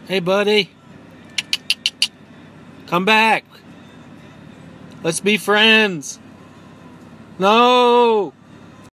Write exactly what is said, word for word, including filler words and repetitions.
Hey, buddy. Come back. Let's be friends. No!